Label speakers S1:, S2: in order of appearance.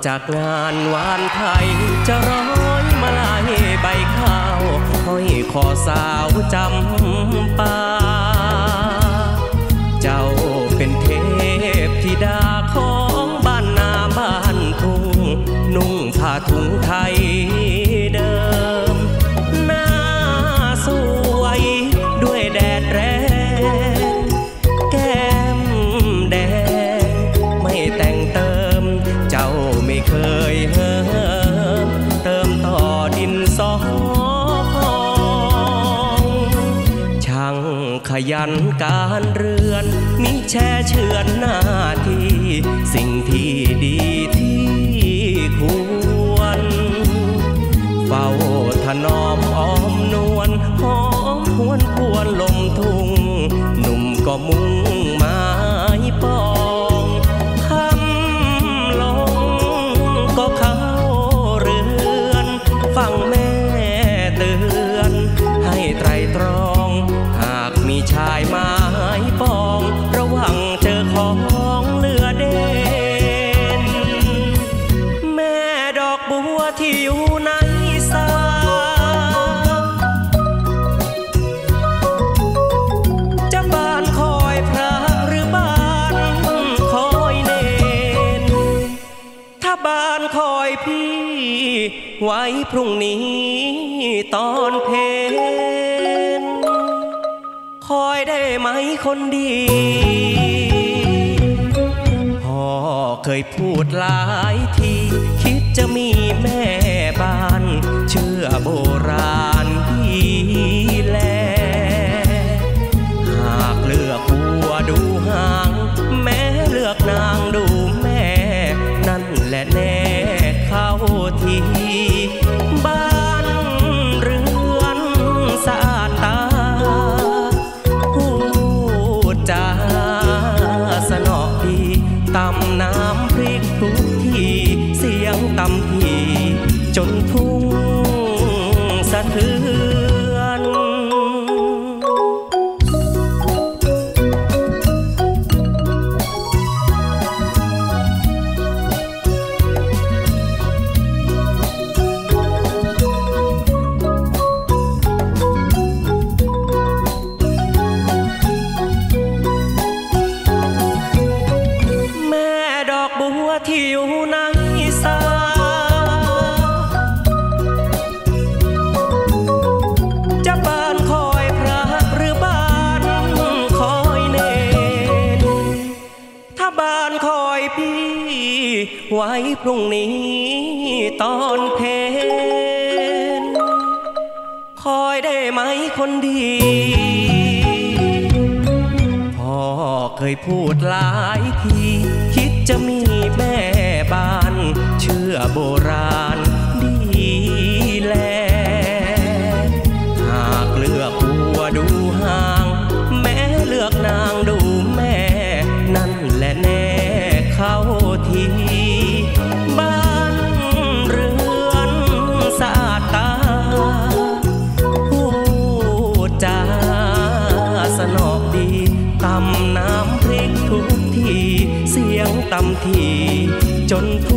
S1: จากงานวานไทยจะร้อยมาลายใบข้าวห้อยคอสาวจำปาเจ้าเป็นเทพธิดาของบ้านนาบ้านทุ่งนุ่งผ้าถุงไทยเดิมหน้าสวยด้วยแดดแรงแก้มแดงไม่แต่งเติมเจ้าไม่เคยเหิมเติมต่อดินสอพองช่างขยันการเรือนมิแช่เชือนหน้าที่สิ่งที่ดีที่ควรเฝ้าถนอมอ้อมนวลหอมหวนพวนลมทุ่งหนุ่มก็มุ่งหมายปองคำลงก็เข้าเรือนฟังแม่เตือนให้ไตรตรองหากมีชายหมายปองระวังเจอของเลือเด่นแม่ดอกบัวที่อยู่ในสาจะบานคอยพระหรือบานคอยเนนถ้าบานคอยพี่ไว้พรุ่งนี้ตอนเพลนคอยได้ไหมคนดีพ่อเคยพูดหลายทีคิดจะมีแม่บ้านเชื่อโบราณพี่แลหากเลือกหัวดูหางแม้เลือกนางดูแม่นั่นแหละแน่เข้าทีบ้านเรือนสะอาดตาพูดจาสนอดีตำน้ำพริกทุกทีเสียงตำทีจนทุ่งสะเทือนแม่ดอกบัวที่อยู่ในสาจะบานคอยพระหรือบานคอยเนนถ้าบานคอยพี่ไว้พรุ่งนี้ตอนเพลนคอยได้ไหมคนดีพ่อเคยพูดหลายทีคิดจะมีแม่บ้านเชื่อโบราณดีแลหากเลือกหัวดูหางแม้เลือกนางดูแม่นั่นแหละแน่เข้าทีบ้านเรือนสะอาดตาพูดจาสนอดีตำน้ำพริกทุกทีเสียงตำทีจน